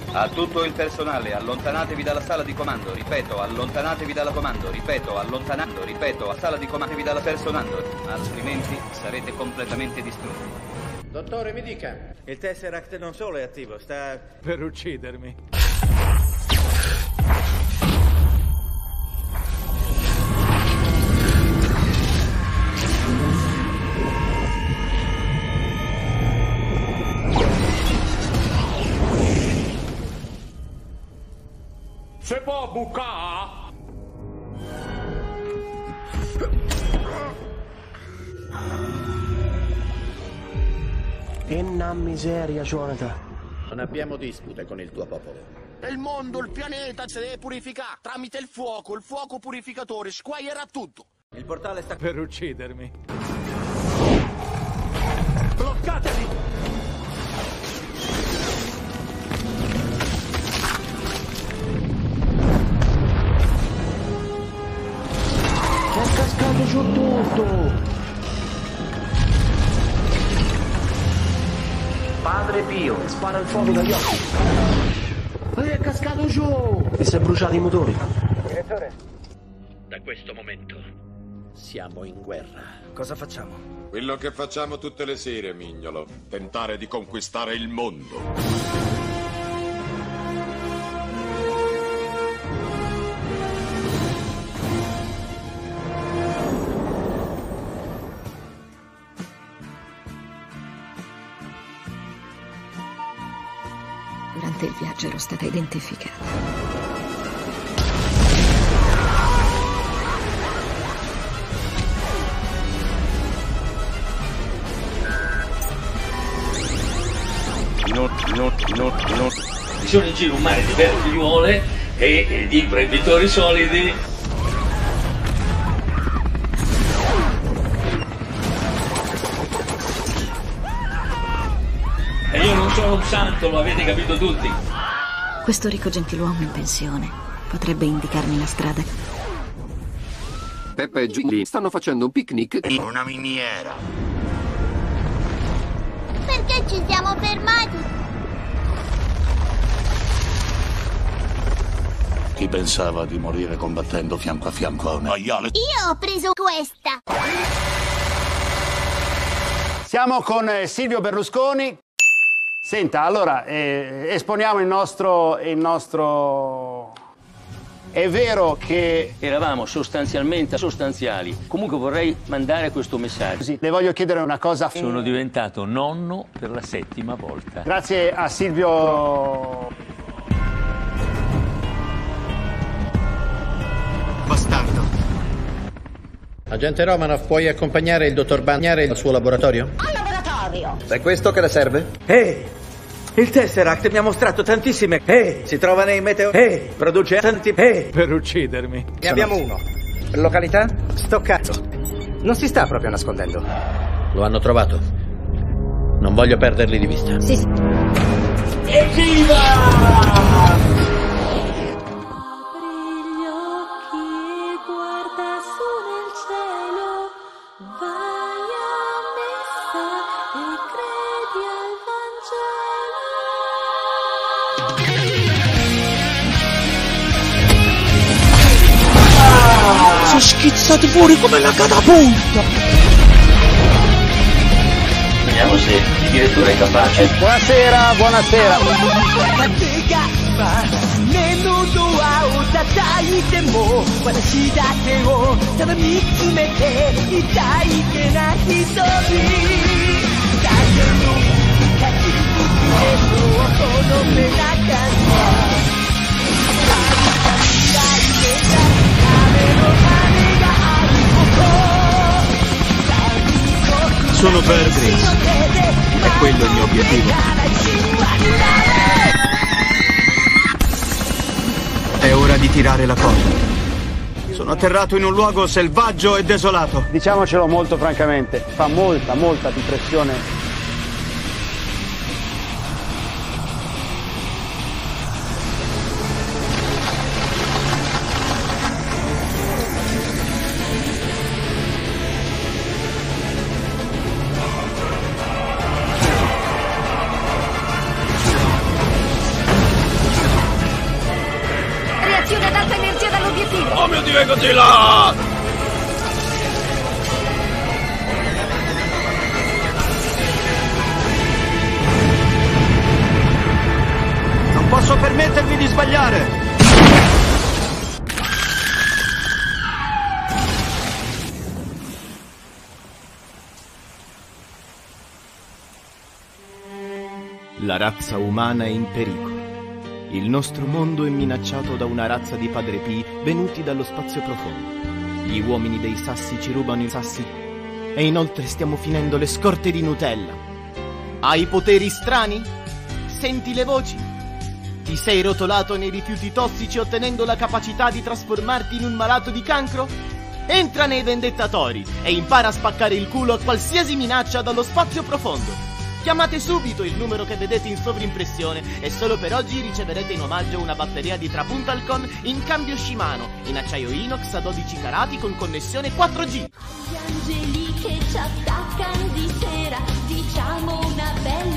A tutto il personale, allontanatevi dalla sala di comando, ripeto, allontanatevi dalla comando, ripeto, allontanando, ripeto, a sala di comandatevi dalla personale, altrimenti sarete completamente distrutti. Dottore, mi dica. Il Tesseract non solo è attivo, sta per uccidermi. Se può bucà? Enna miseria, Jonathan. Non abbiamo dispute con il tuo popolo. Il mondo, il pianeta si deve purificare tramite il fuoco purificatore squaglierà tutto. Il portale sta per uccidermi. Bloccateli! È cascato giù tutto! Padre Pio, spara il fuoco dagli occhi! È cascato giù! E si è bruciato i motori! Direttore, da questo momento siamo in guerra. Cosa facciamo? Quello che facciamo tutte le sere, mignolo. Tentare di conquistare il mondo. Durante il viaggio ero stata identificata. No. Ci sono in giro un mare di vere figliuole e di imprenditori solidi. E io non sono un santo, lo avete capito tutti. Questo ricco gentiluomo in pensione potrebbe indicarmi la strada. Peppa e Ginny stanno facendo un picnic In una miniera. Perché ci siamo fermati? Chi pensava di morire combattendo fianco a fianco a un maiale? Io ho preso questa. Siamo con Silvio Berlusconi. Senta, allora, esponiamo il nostro... È vero che... Eravamo sostanzialmente sostanziali. Comunque vorrei mandare questo messaggio. Sì, le voglio chiedere una cosa. Sono diventato nonno per la 7ª volta. Grazie a Silvio... Bastardo. Agente Romanov, puoi accompagnare il dottor Bagnare al suo laboratorio? Al laboratorio. È questo che le serve? Ehi! Il Tesseract mi ha mostrato tantissime... Si trova nei meteo... Produce tanti... Per uccidermi. Ne abbiamo uno. Località? Stoccato. Non si sta proprio nascondendo. Lo hanno trovato. Non voglio perderli di vista. Sì. Evviva! Sono schizzati fuori come la catapulta! Vediamo se il direttore è capace. Buonasera, buonasera. Sono Bear Grylls. È quello il mio obiettivo. È ora di tirare la corda. Sono atterrato in un luogo selvaggio e desolato. Diciamocelo molto francamente, fa molta depressione. Mettiti così là! Non posso permettermi di sbagliare! La razza umana è in pericolo. Il nostro mondo è minacciato da una razza di Padre Pi venuti dallo spazio profondo. Gli uomini dei sassi ci rubano i sassi e inoltre stiamo finendo le scorte di Nutella. Hai poteri strani? Senti le voci? Ti sei rotolato nei rifiuti tossici ottenendo la capacità di trasformarti in un malato di cancro? Entra nei vendettatori e impara a spaccare il culo a qualsiasi minaccia dallo spazio profondo. Chiamate subito il numero che vedete in sovrimpressione e solo per oggi riceverete in omaggio una batteria di Trapuntalcon in cambio Shimano, in acciaio inox a 12 carati con connessione 4G. Gli angeli che ci attaccano di sera, diciamo una bella